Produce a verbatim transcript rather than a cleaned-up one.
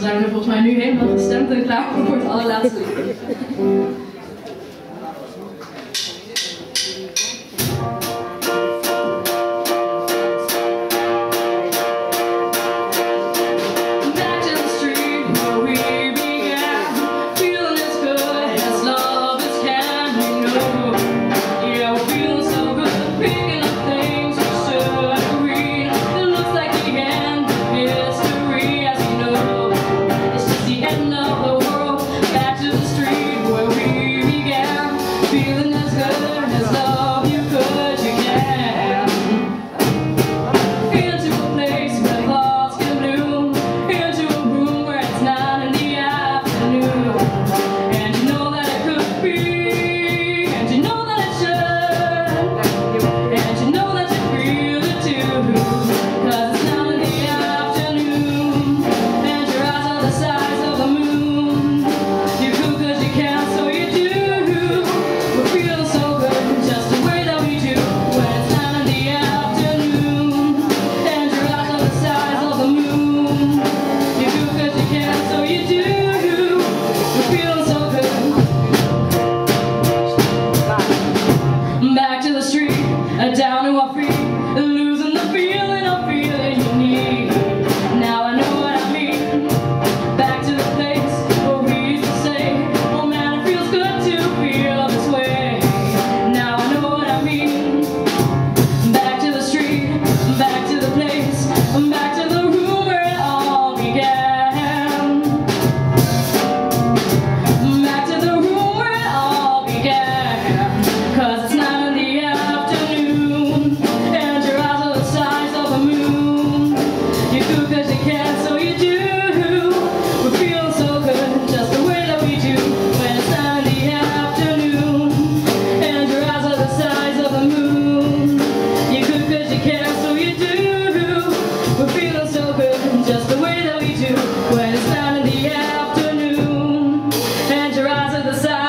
zijn we volgens mij nu helemaal gestemd en klaar voor het allerlaatste lied. Down to our feet, losing the feeling of feeling you need. Now I know what I mean. Back to the place where we used to say, oh man, it feels good to feel this way. Now I know what I mean. Back to the street, back to the place, back to the room where it all began. Back to the room where it all began. Cause it's nine in the afternoon. Cause you can, so you do. We're feeling so good, just the way that we do. When it's nine in the afternoon, and your eyes are the size of the moon. You could cause you can, so you do. We're feeling so good, just the way that we do. When it's nine in the afternoon, and your eyes are the size